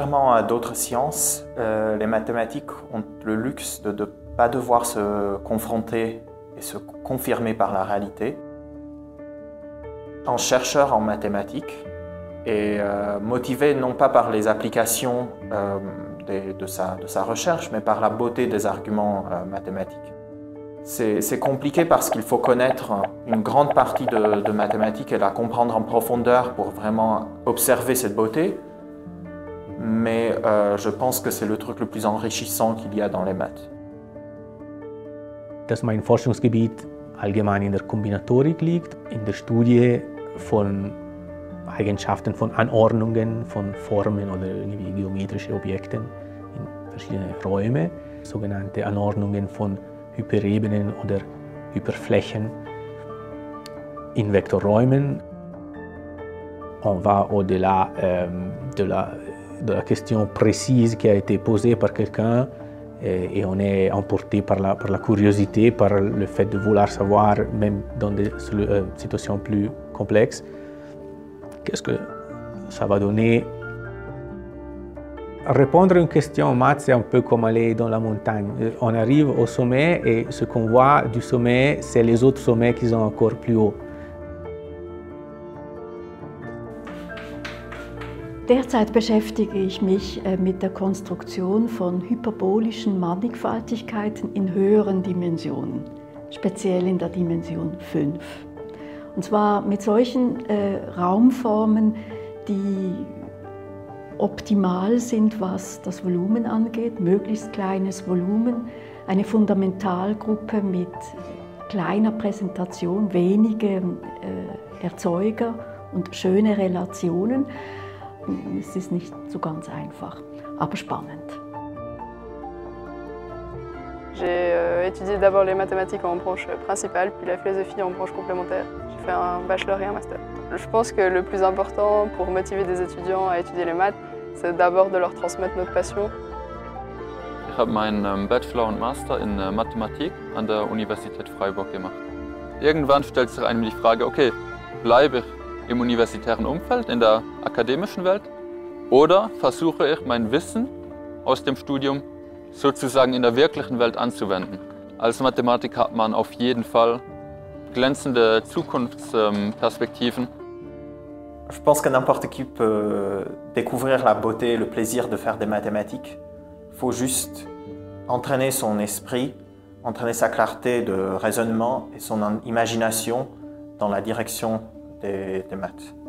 Contrairement à d'autres sciences, les mathématiques ont le luxe de ne pas devoir se confronter et se confirmer par la réalité. Un chercheur en mathématiques est motivé non pas par les applications de sa recherche, mais par la beauté des arguments mathématiques. C'est compliqué parce qu'il faut connaître une grande partie de mathématiques et la comprendre en profondeur pour vraiment observer cette beauté. Mais je pense que c'est le truc le plus enrichissant qu'il y a dans les maths. Dass mein Forschungsgebiet allgemein in der Kombinatorik liegt, in der Studie von Eigenschaften von Anordnungen von Formen oder irgendwie geometrische Objekten in verschiedene Räume, sogenannte Anordnungen von Hyperebenen oder Hyperflächen in Vektorräumen. On va au-delà de la question précise qui a été posée par quelqu'un et on est emporté par la curiosité, par le fait de vouloir savoir, même dans des situations plus complexes, qu'est-ce que ça va donner. Répondre à une question en maths, c'est un peu comme aller dans la montagne. On arrive au sommet et ce qu'on voit du sommet, c'est les autres sommets qui sont encore plus hauts. Derzeit beschäftige ich mich mit der Konstruktion von hyperbolischen Mannigfaltigkeiten in höheren Dimensionen, speziell in der Dimension 5. Und zwar mit solchen Raumformen, die optimal sind, was das Volumen angeht, möglichst kleines Volumen, eine Fundamentalgruppe mit kleiner Präsentation, wenige Erzeuger und schöne Relationen. Es ist nicht so ganz einfach, aber spannend. J'ai étudié d'abord les mathématiques en branche principale, puis la philosophie en branche complémentaire. J'ai fait un bachelor et un master. Je pense que le plus important pour motiver des étudiants à étudier les maths, c'est d'abord de leur transmettre notre passion. Ich habe meinen Bachelor und Master in Mathematik an der Universität Freiburg gemacht. Irgendwann stellt sich einem die Frage, okay, bleibe ich im universitären Umfeld, in der akademischen Welt, oder versuche ich mein Wissen aus dem Studium sozusagen in der wirklichen Welt anzuwenden. Als Mathematiker hat man auf jeden Fall glänzende Zukunftsperspektiven. Je pense que n'importe qui peut découvrir la beauté et le plaisir de faire des mathématiques. Il faut juste entraîner son esprit, entraîner sa clarté de raisonnement et son imagination dans la direction des maths.